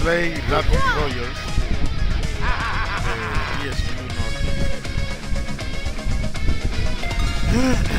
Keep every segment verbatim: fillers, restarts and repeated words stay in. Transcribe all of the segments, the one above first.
play Rad Rodgers. Uh, yes, you know.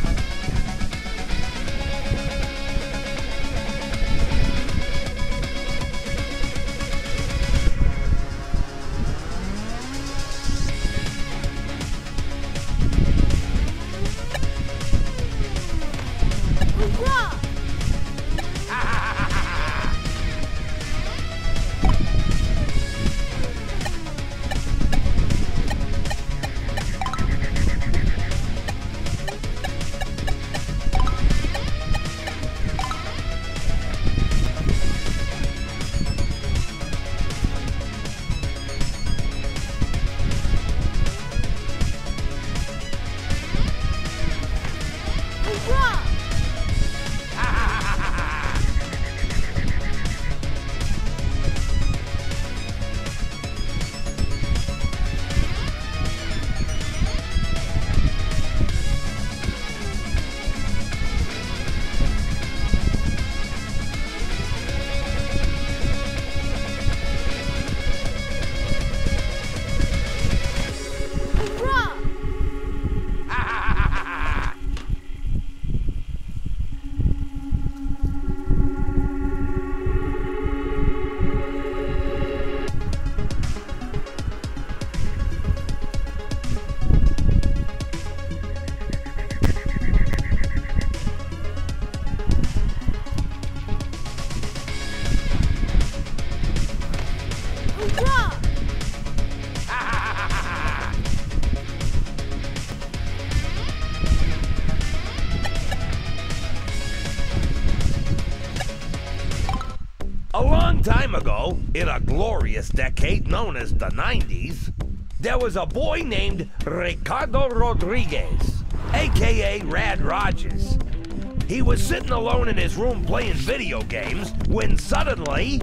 A long time ago, in a glorious decade known as the nineties, there was a boy named Rad Rodgers, aka Rad Rodgers. He was sitting alone in his room playing video games when suddenly...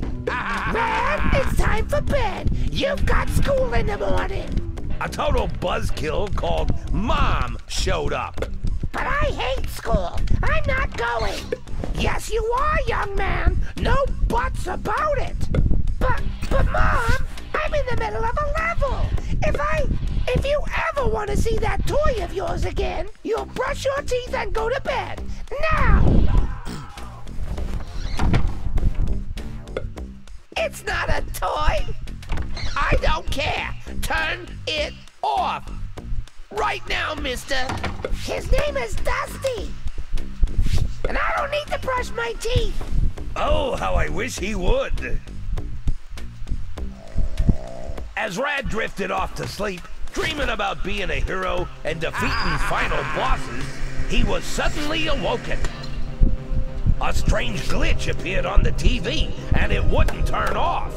Rad, it's time for bed. You've got school in the morning. A total buzzkill called Mom showed up. But I hate school. I'm not going. Yes, you are, young man. No buts about it. But, but Mom, I'm in the middle of a level. If I, if you ever want to see that toy of yours again, you'll brush your teeth and go to bed. Now! It's not a toy. I don't care. Turn it off. Right now, mister. His name is Dusty. And I don't need to brush my teeth. Oh, how I wish he would. As Rad drifted off to sleep, dreaming about being a hero and defeating final bosses, he was suddenly awoken. A strange glitch appeared on the T V, and it wouldn't turn off.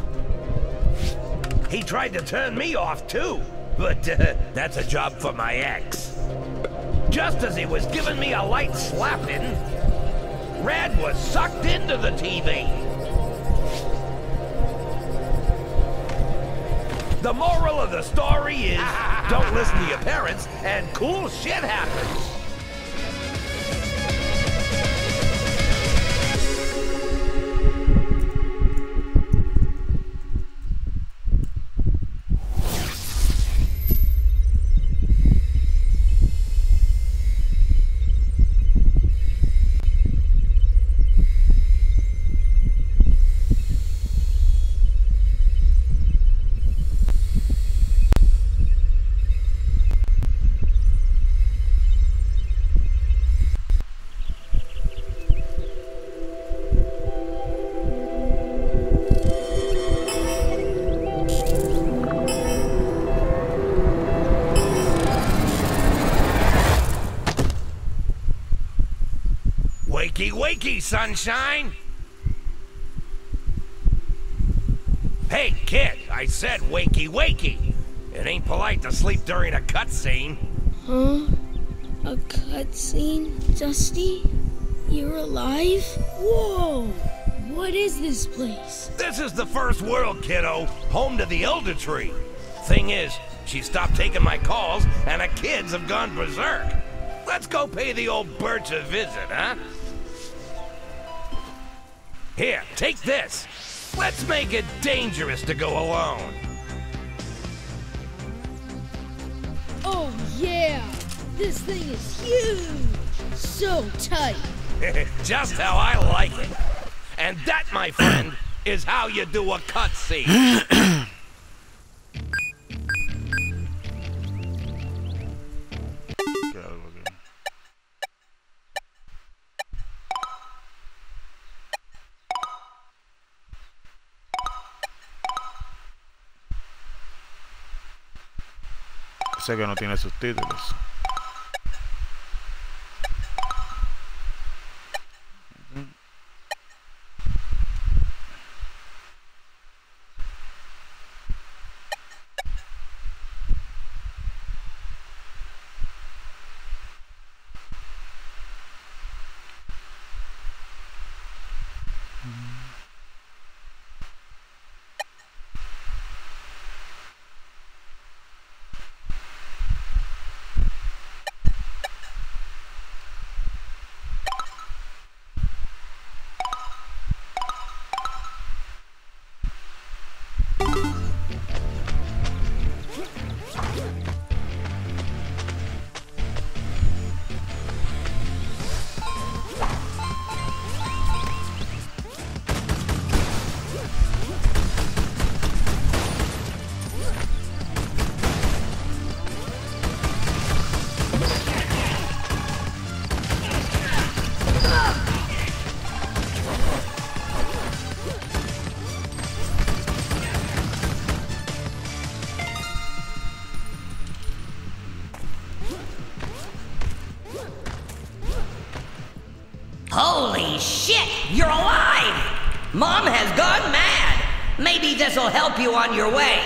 He tried to turn me off, too, but uh, that's a job for my ex. Just as he was giving me a light slapping, Rad was sucked into the T V. The moral of the story is, don't listen to your parents, and cool shit happens. Wakey, wakey, sunshine! Hey, kid, I said wakey, wakey. It ain't polite to sleep during a cutscene. Huh? A cutscene? Dusty? You're alive? Whoa! What is this place? This is the first world, kiddo. Home to the Elder Tree. Thing is, she stopped taking my calls, and the kids have gone berserk. Let's go pay the old Birch a visit, huh? Here, take this. Let's make it dangerous to go alone. Oh yeah! This thing is huge! So tight! Just how I like it. And that, my friend, is how you do a cutscene. ¿Qué algo aquí? Sé que no tiene subtítulos. Holy shit, you're alive! Mom has gone mad. Maybe this'll help you on your way.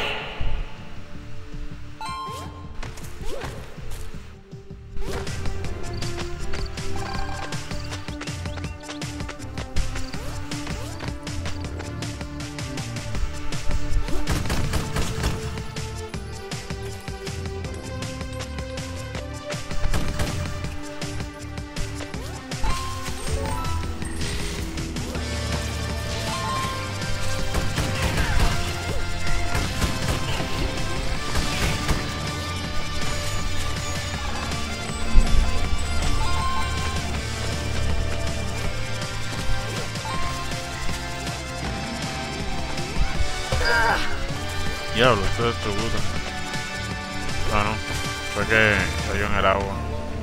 Diablo, esto es tu puta. Ah, no. Fue que cayó en el agua.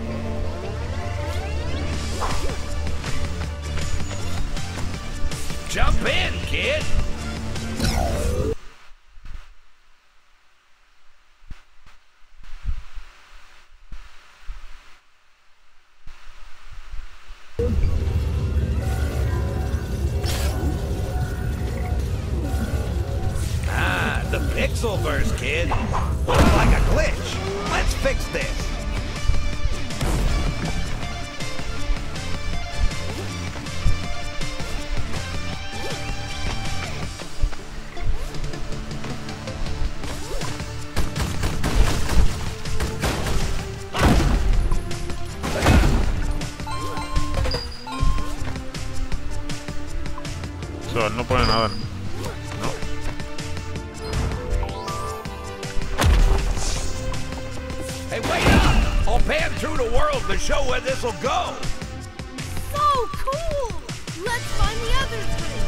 Jump in, kid. The pixel burst, kid. Looks like a glitch. Let's fix this. So, él no puede nadar. Hey, wait up! I'll pan through the world to show where this'll go. So cool! Let's find the other thing.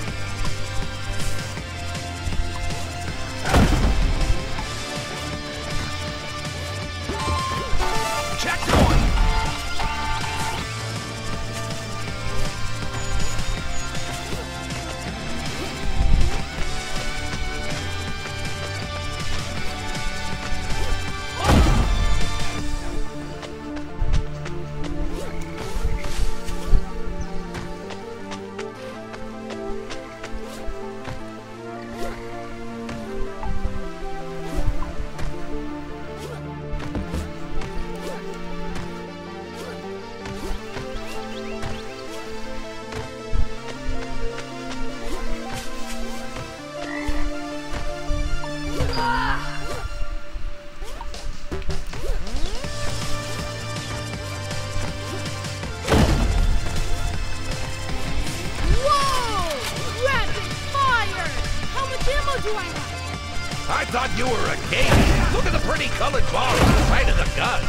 Checkpoint! colored ball on the side of the gun.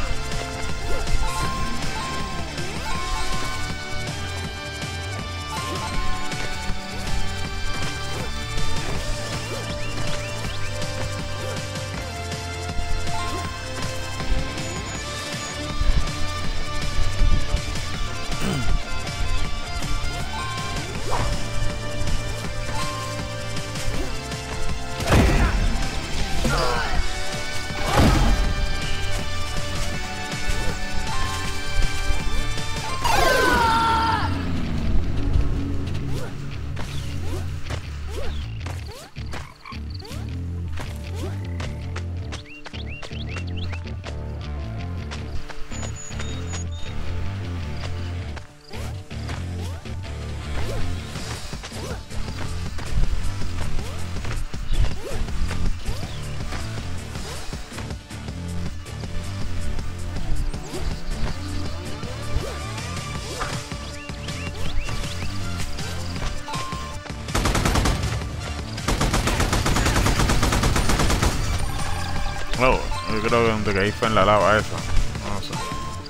Oh, yo creo que donde caí fue en la lava esa. No sé.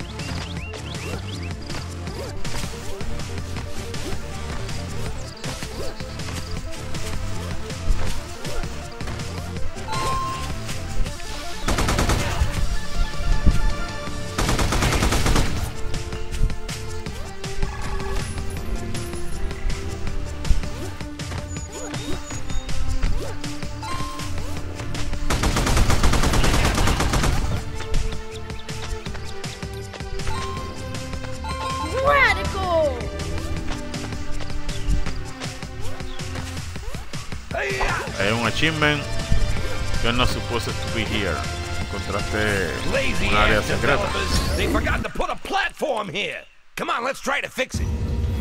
Radical! Hay un achievement. You're not supposed to be here. Encontraste Lazy un área ass secreta. developers. They forgot to put a platform here. Come on, let's try to fix it.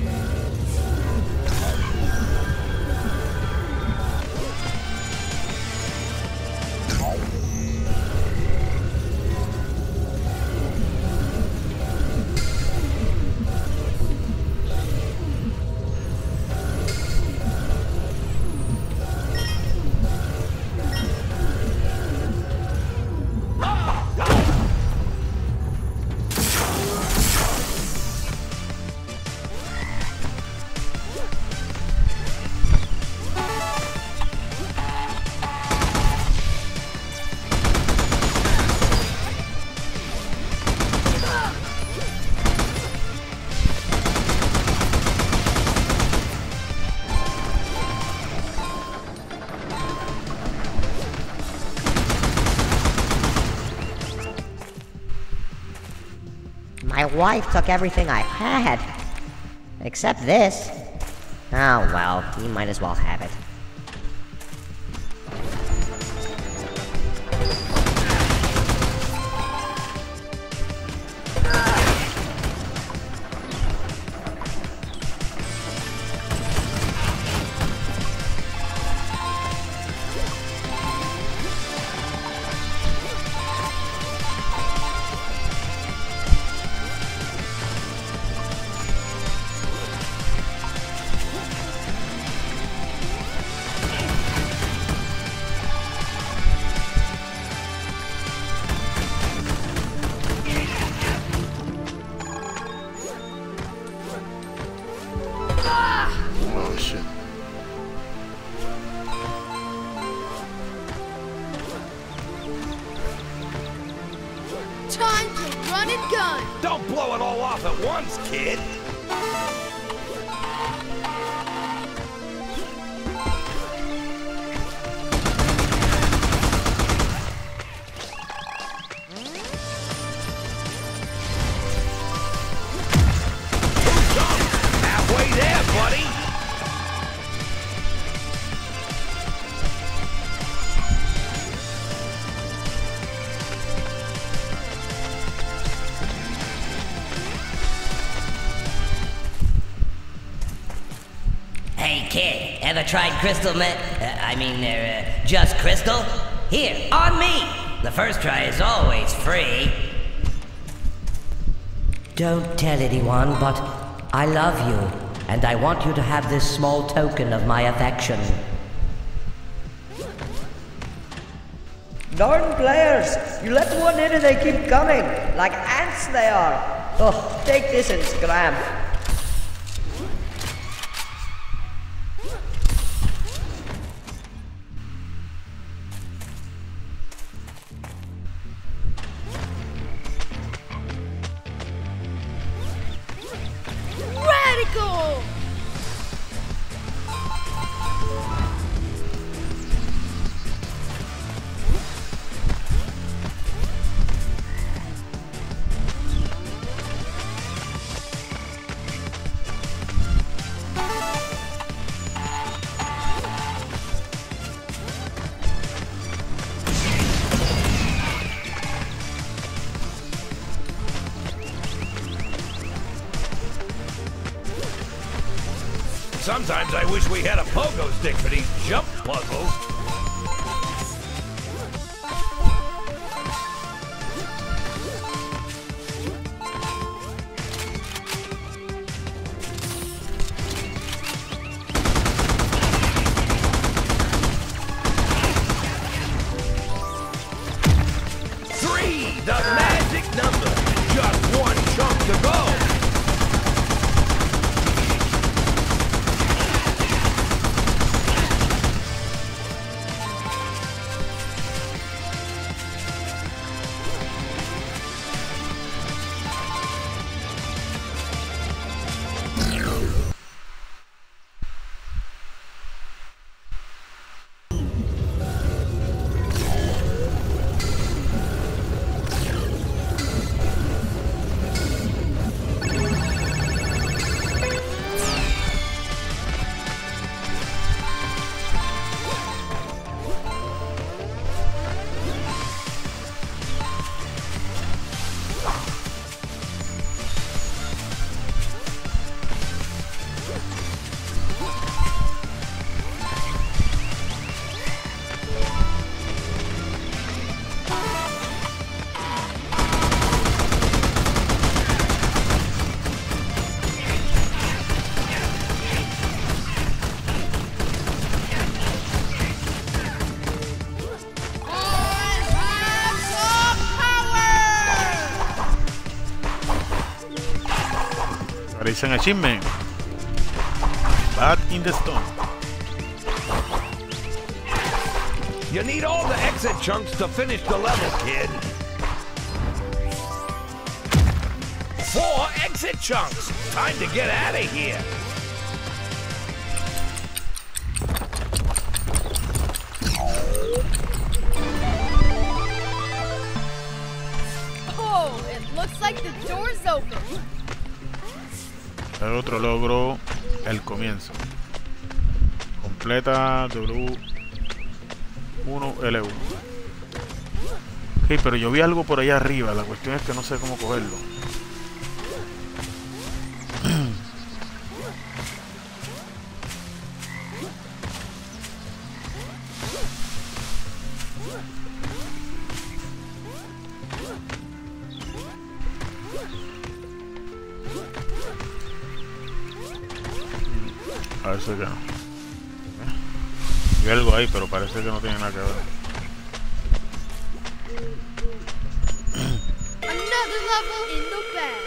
My wife took everything I had. Except this. Oh well, you might as well have it. Oh shit. Time to run and gun! Don't blow it all off at once, kid. Halfway there, buddy. Hey kid, ever tried crystal me- uh, I mean, uh, just crystal? Here, on me! The first try is always free. Don't tell anyone, but I love you, and I want you to have this small token of my affection. Darn players! You let one in and they keep coming! Like ants they are! Oh, take this and scram! Radical! Sometimes I wish we had a pogo stick for these jump puzzles. Three, the magic number. Just one chunk to go. Dicen achievement. Bat in the stone. You need all the exit chunks to finish the level, kid. Four exit chunks. Time to get out of here. Oh, it looks like the door's open. El otro logro, el comienzo. Completa W uno L uno. Ok, pero yo vi algo por allá arriba. La cuestión es que no sé cómo cogerlo. Parece que no. Vi algo ahí, pero parece que no tiene nada que ver. Another level in the bag.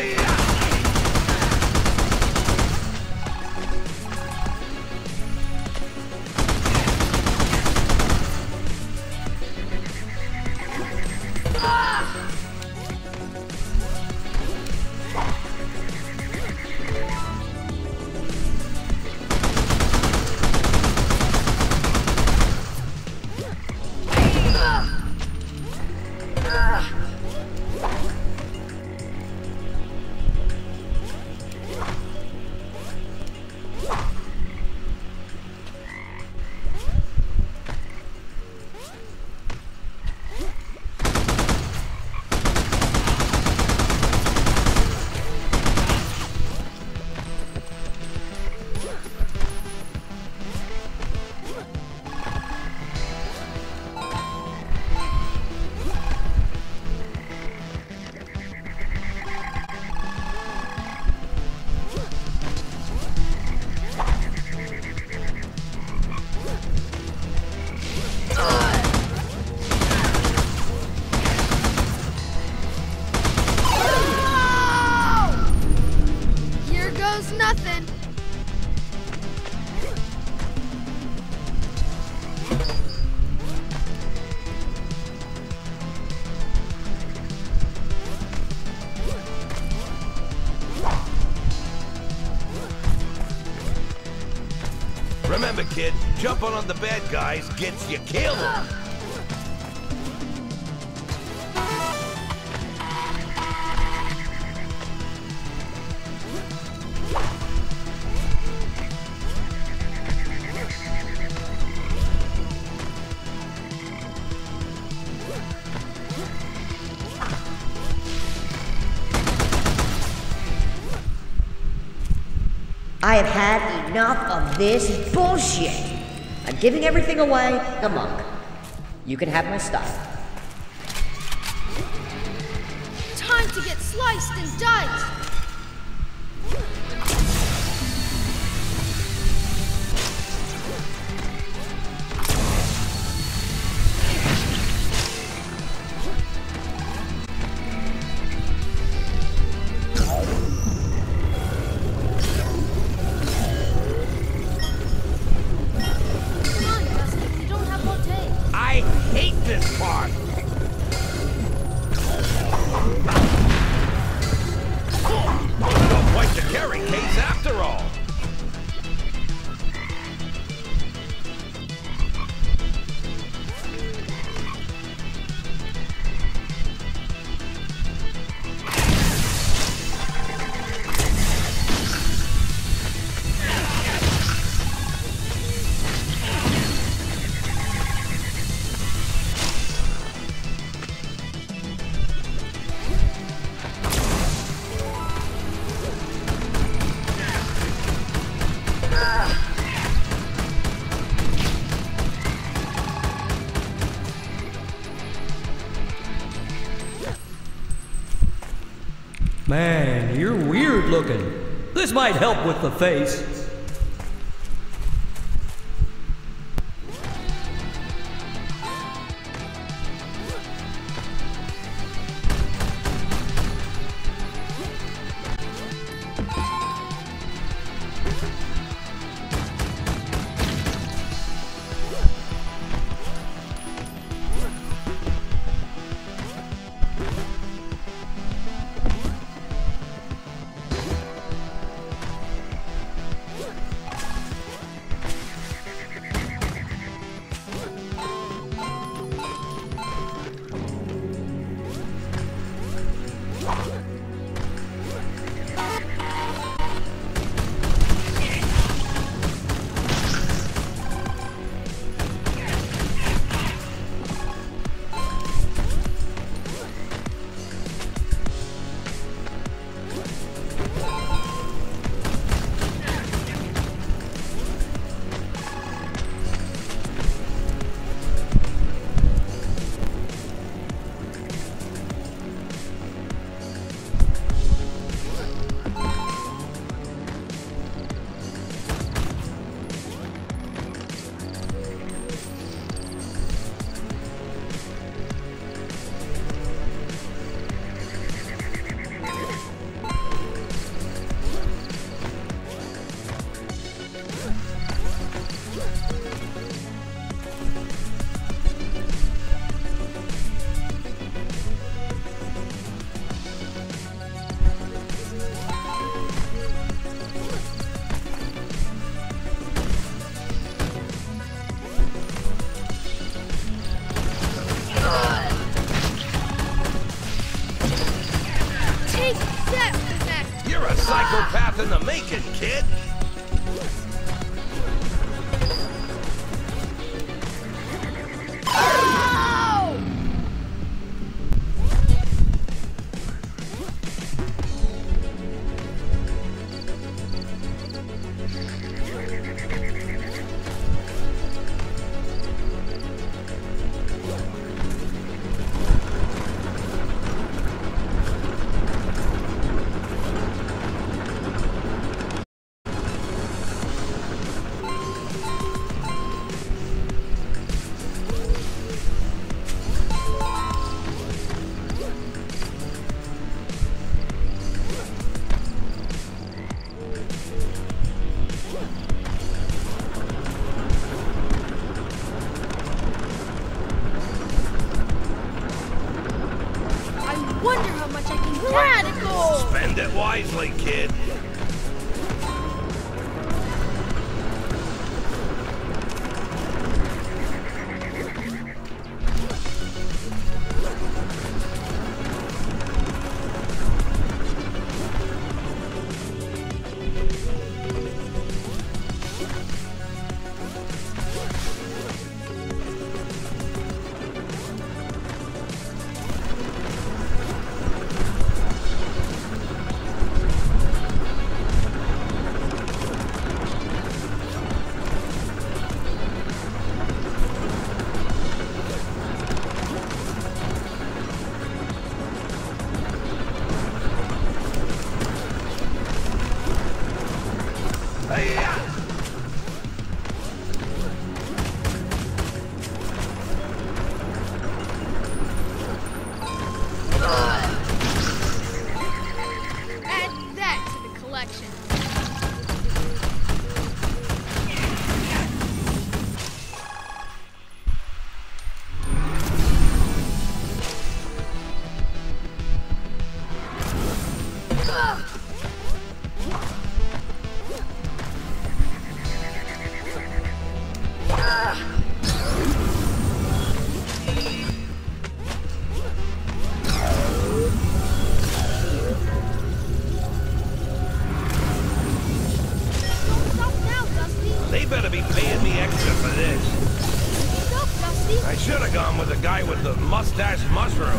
Nothing. Remember, kid, jumping on the bad guys gets you killed. I have had enough of this bullshit. I'm giving everything away. Come on. You can have my stuff. Time to get sliced and diced. Man, you're weird looking. This might help with the face. a psychopath in the making, kid. Wonder how much I can get. Radical! Spend it wisely, kid. I should have gone with the guy with the mustache mushroom.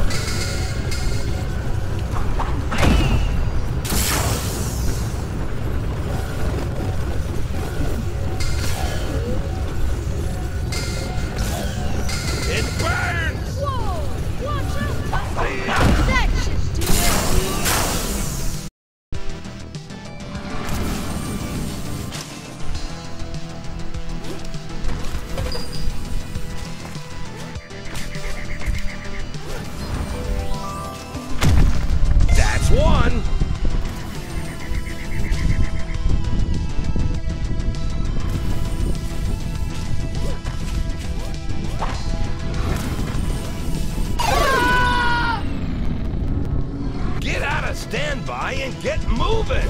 It burns! Whoa! Watch out, Dusty! That should do it! That's one! Get out of standby and get moving!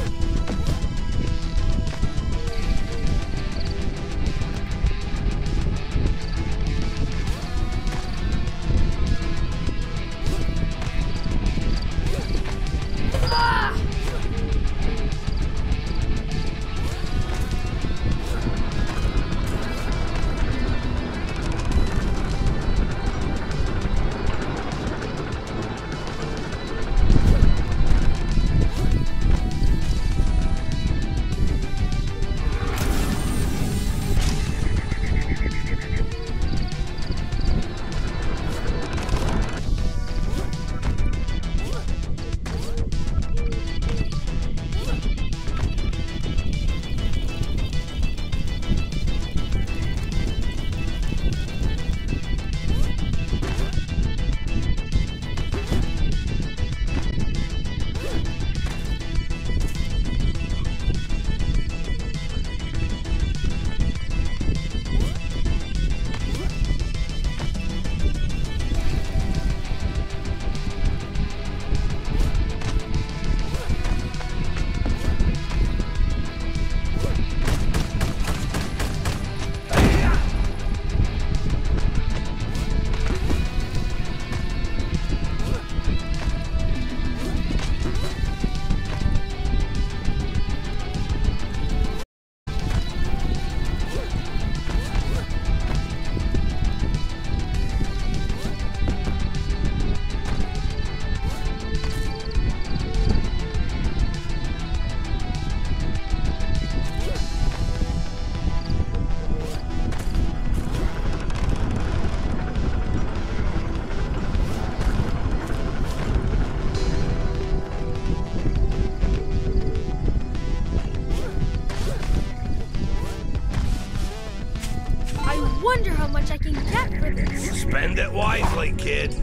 I can get for this. Spend it wisely, kid.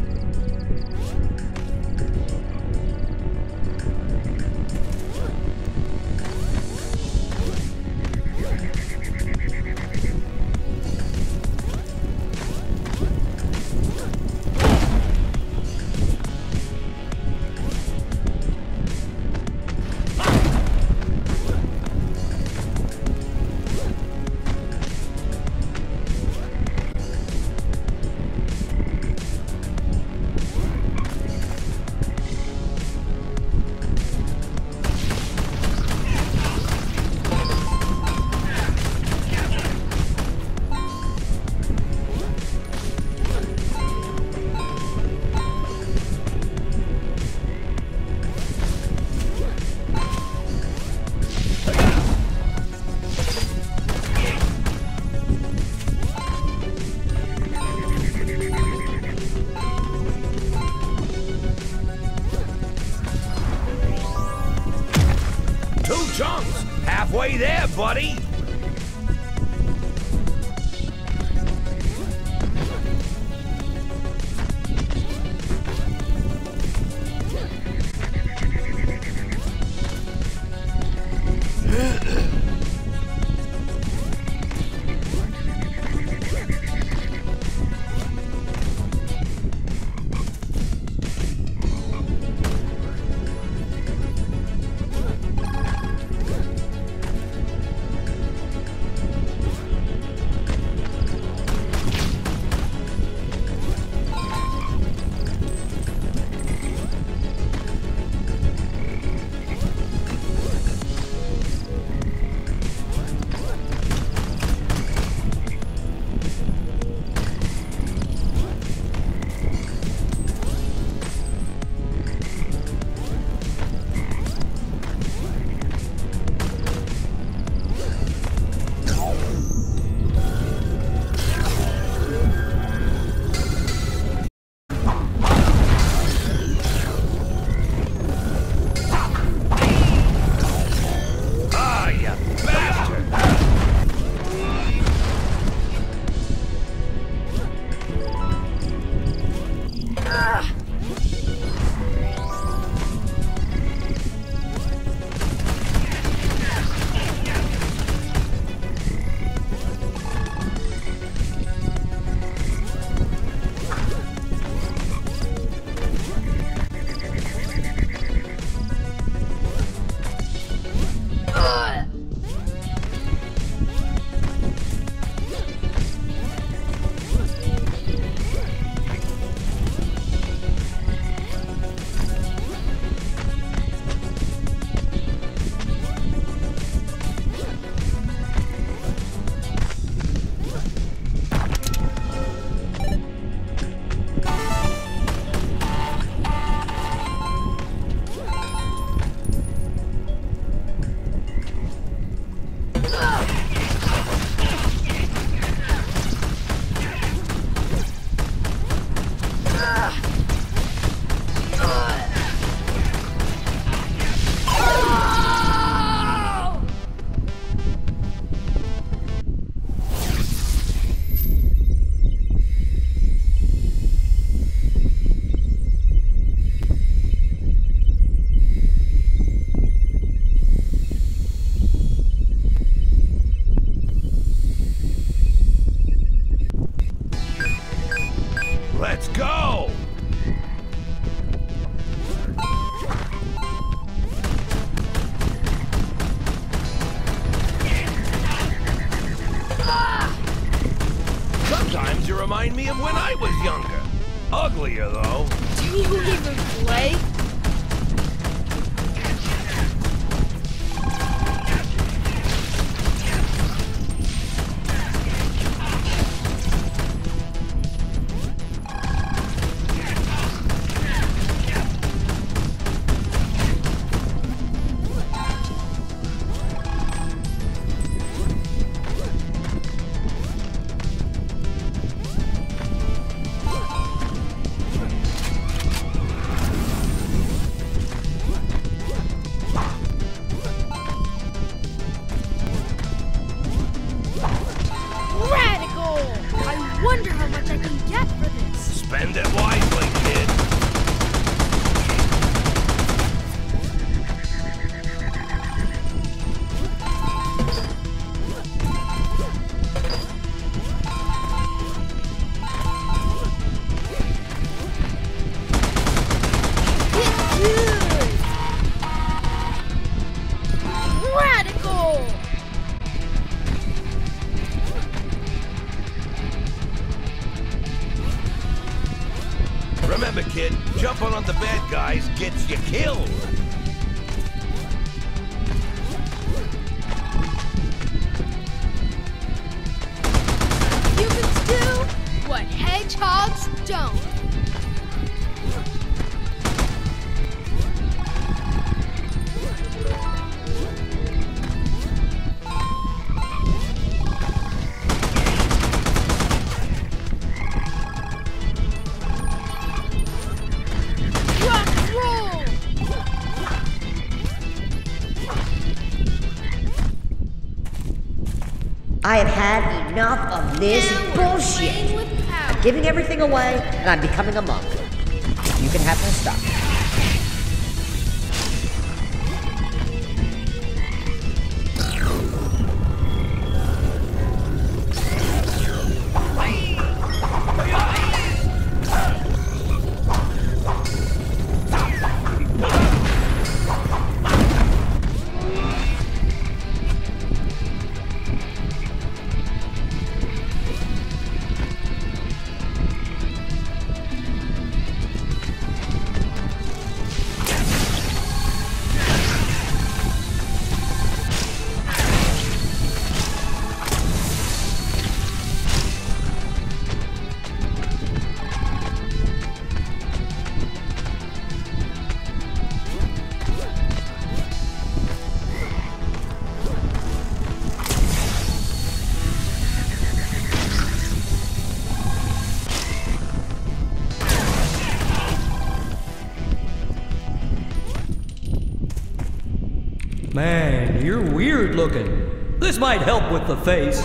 Chunks! Halfway there, buddy! Let's go! Sometimes you remind me of when I was younger. Uglier, though. Do you even play? the bad guys gets you killed. Humans do what hedgehogs don't. I have had enough of this Now we're bullshit. playing with power. I'm giving everything away, and I'm becoming a monk. You can have my stuff. Man, you're weird looking. This might help with the face.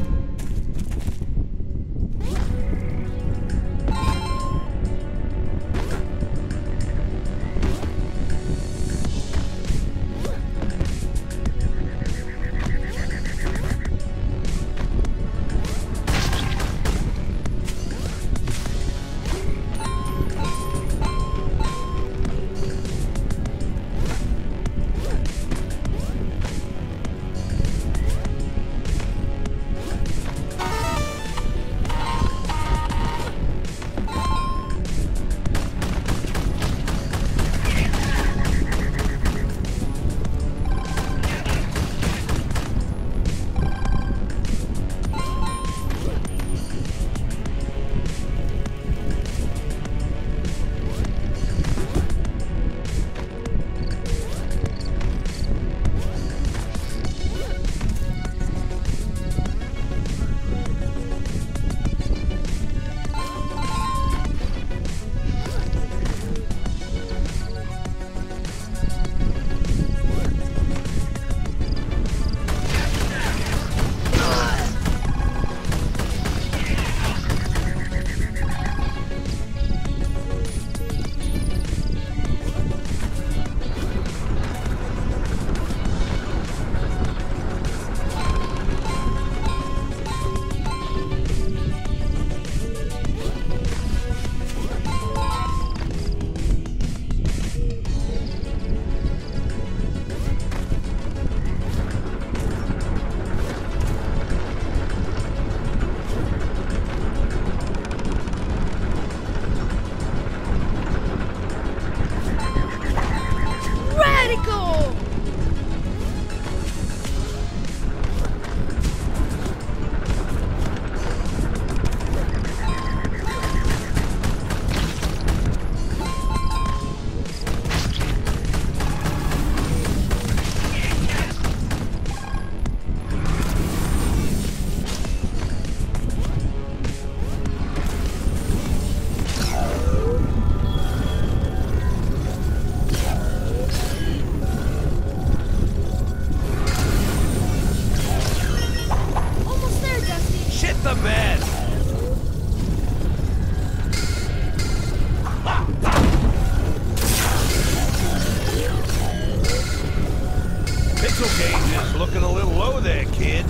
Looking a little low there, kid.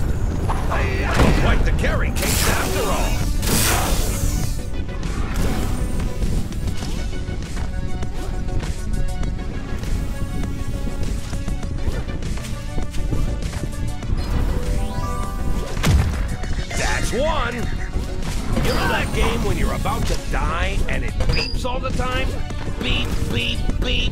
Looks like the carry case after all. That's one. You know that game when you're about to die and it beeps all the time? beep, beep, beep.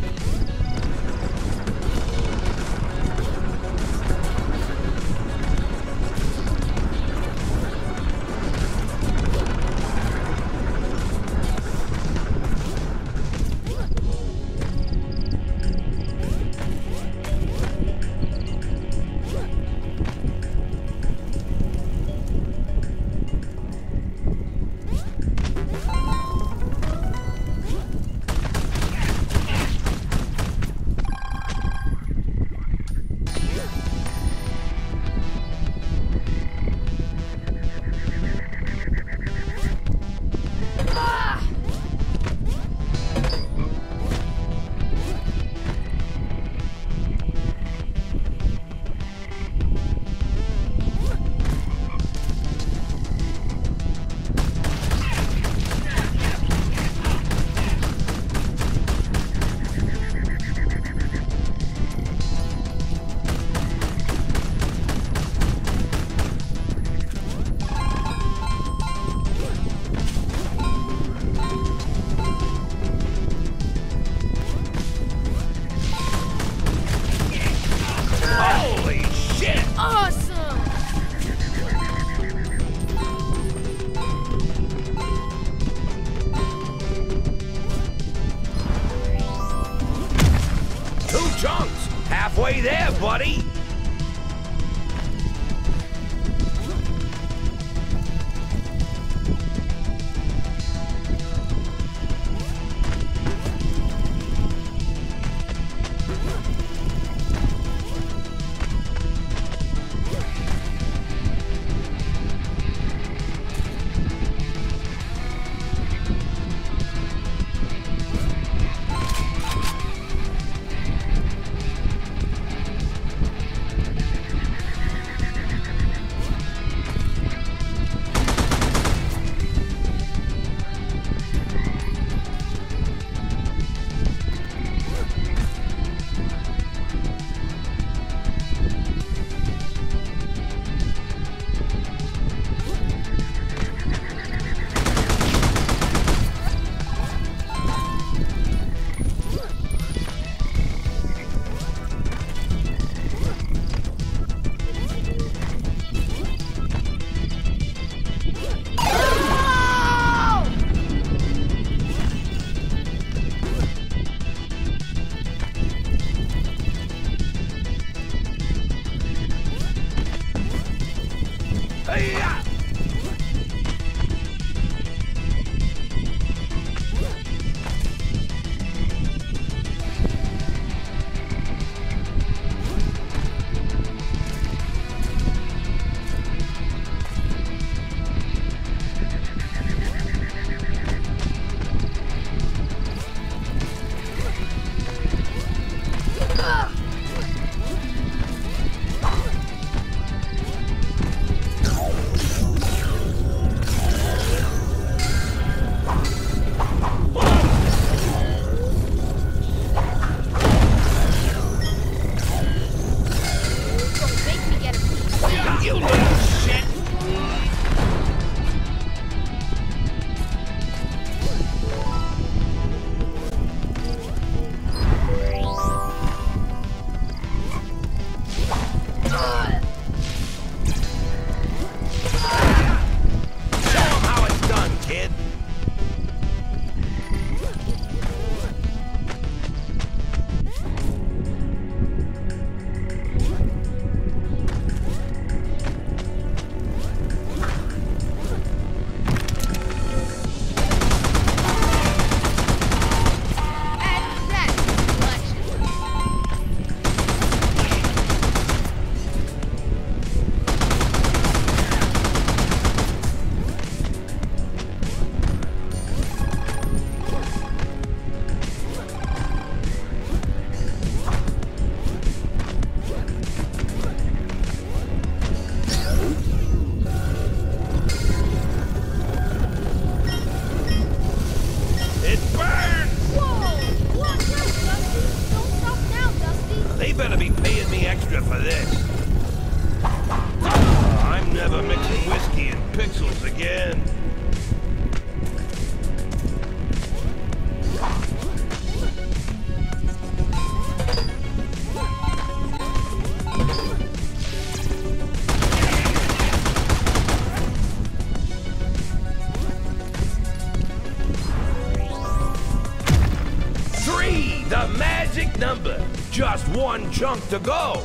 Halfway there, buddy! one chunk to go.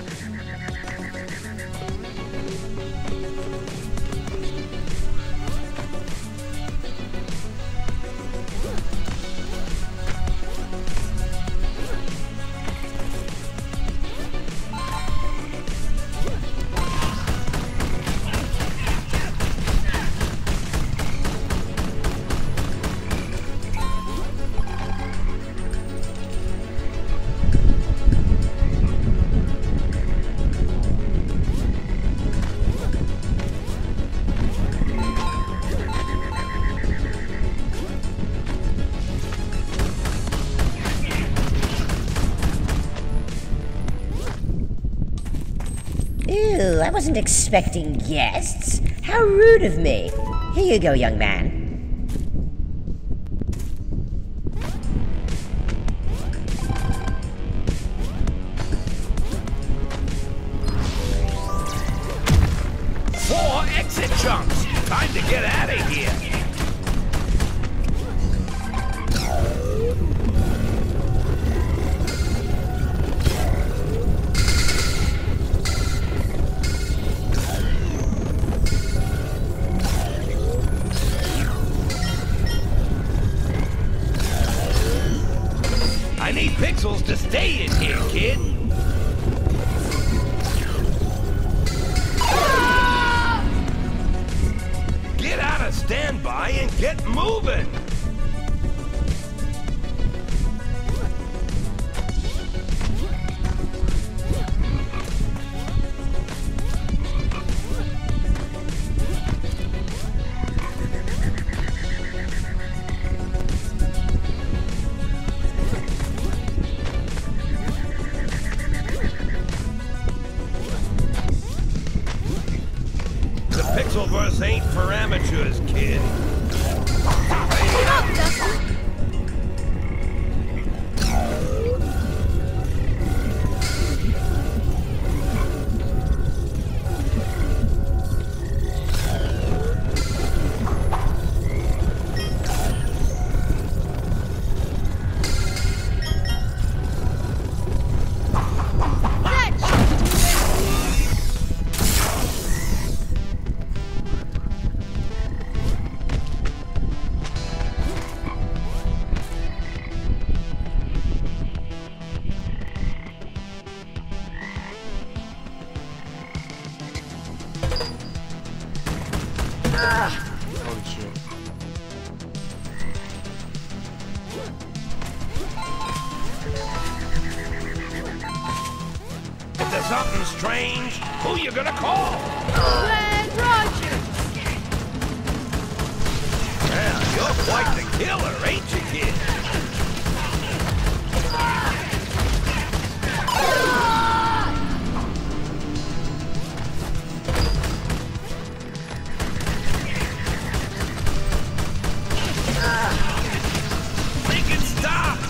Ew, I wasn't expecting guests. How rude of me. Here you go, young man. Four exit chunks. Time to get out of here. I need pixels to stay in here, kid. Get out of standby and get moving. Pixelverse ain't for amateurs, kid. Keep up, Dustin. Holy shit. If there's something strange, who you gonna call? Rad Rodgers. Yeah, you're quite the killer, ain't you, kid? Make it stop!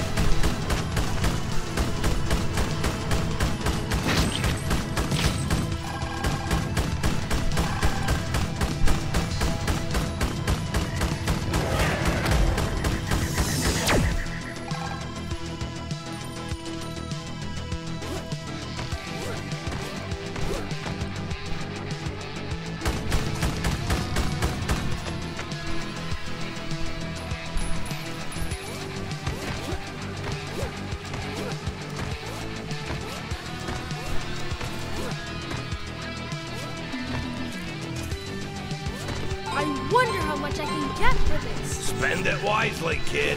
I wonder how much I can get for this. Spend it wisely, kid.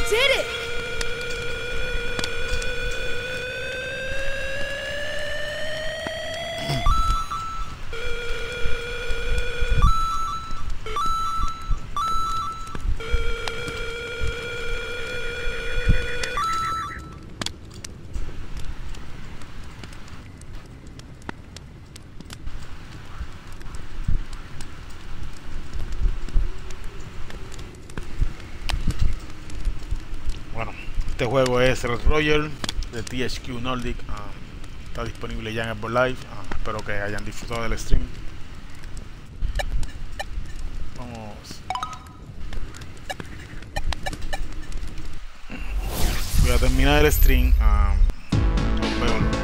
did it! Bueno, este juego es Rad Rodgers de T H Q Nordic. Um, está disponible ya en Xbox Live. Uh, espero que hayan disfrutado del stream. Vamos. Voy a terminar el stream. Um, los veo luego.